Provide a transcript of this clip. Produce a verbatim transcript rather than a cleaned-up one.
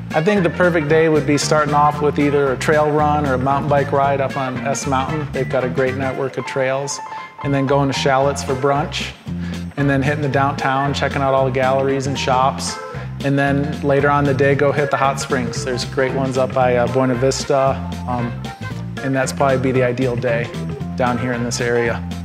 I think the perfect day would be starting off with either a trail run or a mountain bike ride up on S Mountain. They've got a great network of trails. And then going to Shallett's for brunch. And then hitting the downtown, checking out all the galleries and shops. And then later on in the day, go hit the hot springs. There's great ones up by uh, Buena Vista. Um, and that's probably be the ideal day down here in this area.